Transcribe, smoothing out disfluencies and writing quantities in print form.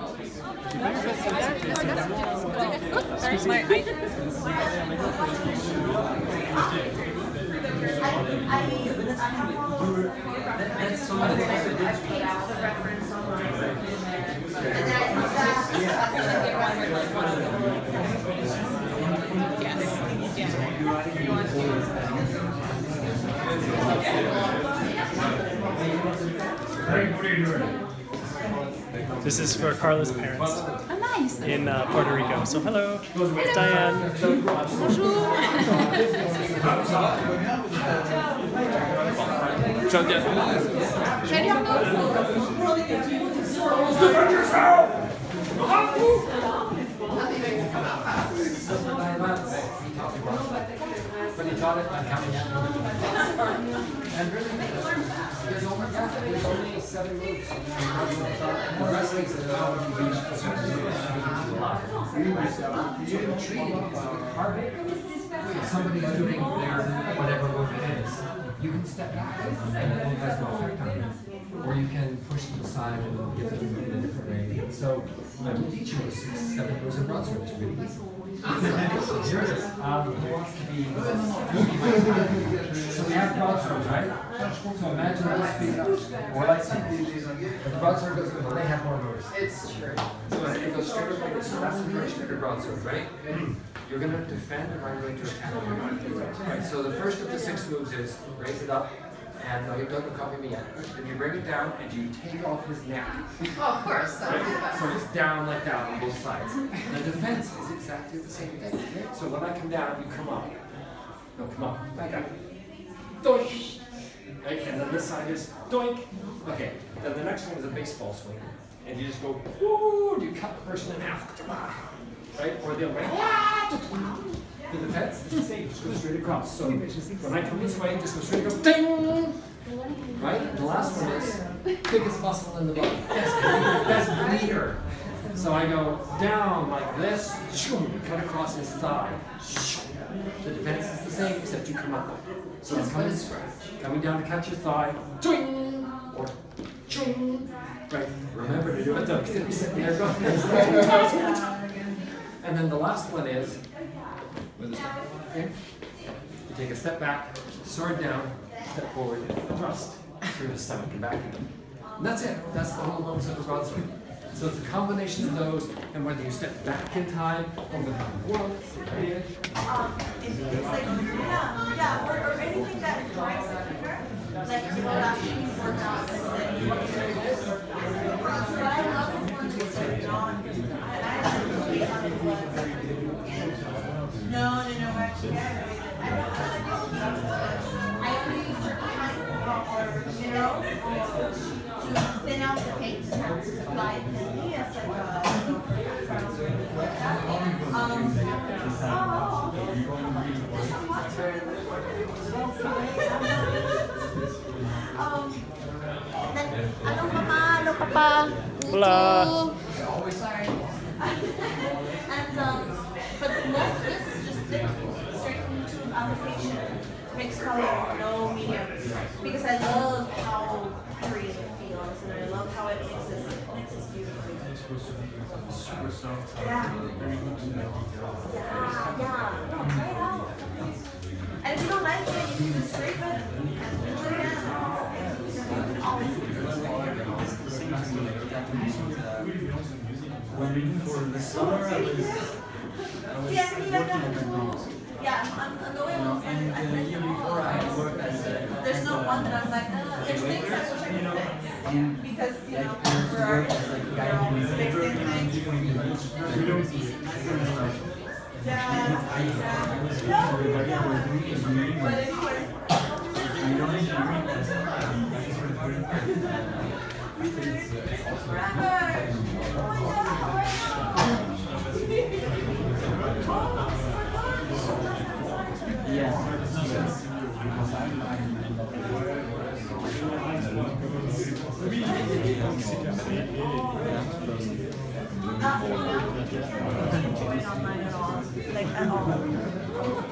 This is for Karla's parents. Oh, nice. In Puerto Rico. So hello, Diane. Bonjour. Defend yourself! But he taught it by coming out. And really, there's only 7 moves. The wrestling is how you reach the somebody is doing their whatever move it is. You can step back and the move has no effect on you. Or you can push them aside and get them in a different way. So I will teach you 7 moves of broadsword. It's really easy. Who wants to be so we have broadswords, right? So imagine this being or lightsabers. But the broadsword goes over, they have more moves. It's true. So it goes straight over, so that's the very standard broadsword, right? You're going to defend and I'm going to attack. Right, so the first of the 6 moves is raise it up. And no, you don't copy me yet. Then you bring it down and you take off his neck. Oh, of course. Right? So it's down like that on both sides. The defense is exactly the same thing. So when I come down, you come up. No, come up. Like that. Doink! Right? And then this side is doink! Okay. Then the next one is a baseball swing. And you just go, woo! You cut the person in half. Right? Or the other way. The defense is the same, just go straight across. So when I come this way, just go straight across, ding! Right? And the last one is biggest muscle in the body. Best bleeder. So I go down like this, cut across his thigh. The defense is the same, except you come up. So I'm coming down to catch your thigh, ding! Or ding! Right? Remember to do it though, because there goes. And then the last one is. Okay. You take a step back, sword down, step forward, thrust through the stomach and back again. And that's it. That's the whole concept of broadsword. So it's a combination of those, and whether you step back in time or the world, it's like, or anything that drives the finger, like you will actually work out with I love the one that's like John. No, actually, I only use certain kind or to thin out the paint to apply it thinly as like Hello, Mama. Hello, Papa. Hola. Sorry. And but most of this is just thick, straight from tube application. Mixed color, no medium. Because I love how creamy it feels, and I love how it mixes beautifully. Super soft. Yeah. Very good to know. Yeah. No, try it out. And if you don't like it, you can just scrape it and do it again. You can always use it. For the summer, I was I'm going on. and the year before I had worked as a There's no one that I'm like, there's things I wish I could fix. Because, we're already fixing things. Like at all.